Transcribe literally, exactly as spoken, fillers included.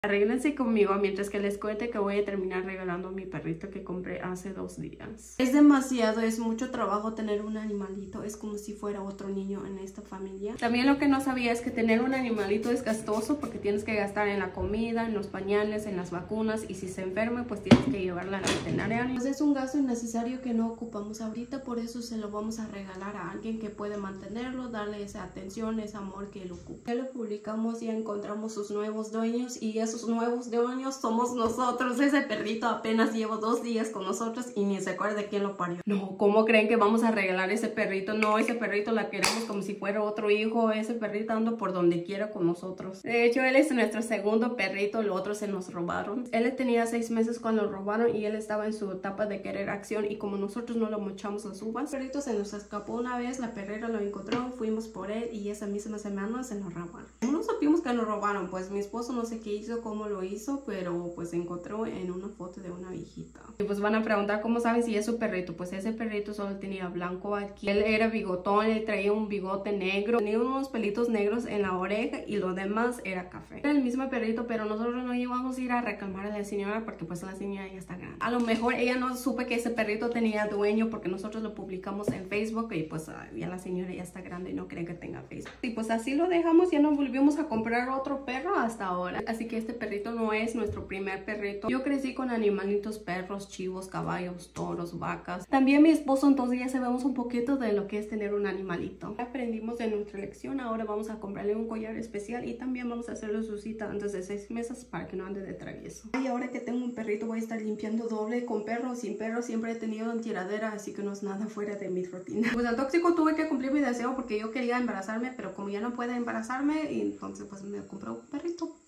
Arréglense conmigo mientras que les cuente que voy a terminar regalando a mi perrito que compré hace dos días. Es demasiado, es mucho trabajo tener un animalito. Es como si fuera otro niño en esta familia. También lo que no sabía es que tener un animalito es gastoso porque tienes que gastar en la comida, en los pañales, en las vacunas. Y si se enferma, pues tienes que llevarla al veterinario. Pues es un gasto innecesario que no ocupamos ahorita. Por eso se lo vamos a regalar a alguien que puede mantenerlo, darle esa atención, ese amor que él ocupa. Ya lo publicamos, ya encontramos sus nuevos dueños y esos nuevos dueños somos nosotros. Ese perrito apenas llevo dos días con nosotros y ni se acuerda de quién lo parió. No, ¿cómo creen que vamos a regalar ese perrito? No, ese perrito la queremos como si fuera otro hijo. Ese perrito anda por donde quiera con nosotros. De hecho, él es nuestro segundo perrito. Los otros se nos robaron. Él tenía seis meses cuando lo robaron y él estaba en su etapa de querer acción, y como nosotros no lo mochamos las uvas, el perrito se nos escapó una vez. La perrera lo encontró, fuimos por él y esa misma semana se nos robaron. No supimos que lo robaron, pues mi esposo no sé qué hizo, cómo lo hizo, pero pues se encontró en una foto de una viejita. Y pues van a preguntar cómo saben si es su perrito. Pues ese perrito solo tenía blanco aquí. Él era bigotón, él traía un bigote negro, tenía unos pelitos negros en la oreja y lo demás era café. Era el mismo perrito, pero nosotros no íbamos a ir a reclamar a la señora porque pues la señora ya está grande. A lo mejor ella no supe que ese perrito tenía dueño porque nosotros lo publicamos en Facebook y pues ya la señora ya está grande y no cree que tenga Facebook. Y pues así lo dejamos, ya no volvimos a comprar otro perro hasta ahora. Así que este perrito no es nuestro primer perrito. Yo crecí con animalitos, perros, chivos, caballos, toros, vacas. También mi esposo, entonces ya sabemos un poquito de lo que es tener un animalito. Aprendimos de nuestra lección. Ahora vamos a comprarle un collar especial y también vamos a hacerle su cita antes de seis meses para que no ande de travieso. Y ahora que tengo un perrito voy a estar limpiando doble, con perro o sin perro. Siempre he tenido en tiradera, así que no es nada fuera de mi rutina. Pues al tóxico tuve que cumplir mi deseo porque yo quería embarazarme, pero como ya no puedo embarazarme, y entonces pues me compré un perrito.